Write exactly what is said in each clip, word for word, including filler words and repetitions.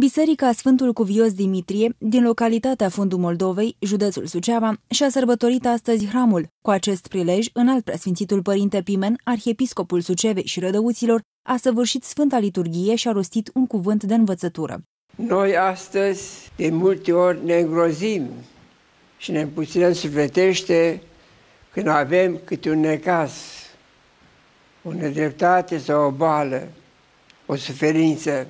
Biserica Sfântul Cuvios Dimitrie, din localitatea Fundul Moldovei, județul Suceava, și-a sărbătorit astăzi hramul. Cu acest prilej, înalt preasfințitul Părinte Pimen, arhiepiscopul Sucevei și Rădăuților, a săvârșit Sfânta Liturghie și a rostit un cuvânt de învățătură. Noi astăzi, de multe ori, ne îngrozim și ne împuținăm sufletește când avem câte un necaz, o nedreptate sau o boală, o suferință.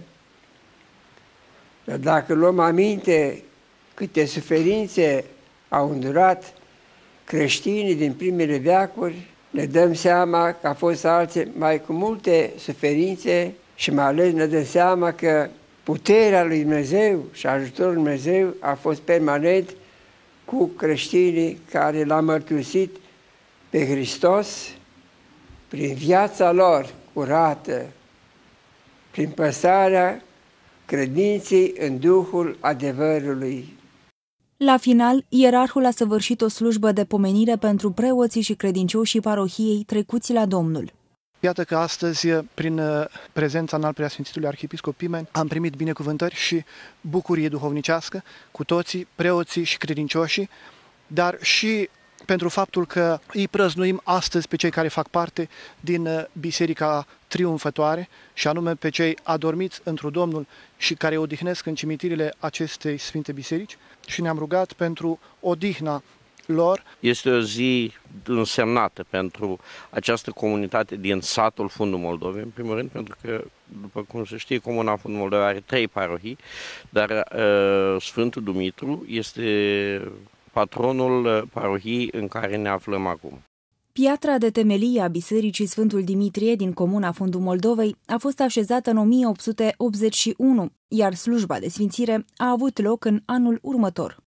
Dar dacă luăm aminte câte suferințe au îndurat creștinii din primele veacuri, ne dăm seama că a fost alții mai cu multe suferințe și mai ales ne dăm seama că puterea lui Dumnezeu și ajutorul lui Dumnezeu a fost permanent cu creștinii care l-au mărturisit pe Hristos prin viața lor curată, prin păstrarea credinței în Duhul adevărului. La final, ierarhul a săvârșit o slujbă de pomenire pentru preoții și credincioșii parohiei trecuți la Domnul. Iată că astăzi, prin prezența înalt preasfințitului arhiepiscop Pimen, am primit binecuvântări și bucurie duhovnicească cu toții, preoții și credincioșii, dar și pentru faptul că îi prăznuim astăzi pe cei care fac parte din Biserica Triumfătoare, și anume pe cei adormiți întru Domnul și care odihnesc în cimitirile acestei Sfinte Biserici, și ne-am rugat pentru odihna lor. Este o zi însemnată pentru această comunitate din satul Fundul Moldovei, în primul rând, pentru că, după cum se știe, Comuna Fundul Moldovei are trei parohii, dar uh, Sfântul Dumitru este patronul parohiei în care ne aflăm acum. Piatra de temelie a Bisericii Sfântul Dimitrie din Comuna Fundul Moldovei a fost așezată în o mie opt sute optzeci și unu, iar slujba de sfințire a avut loc în anul următor.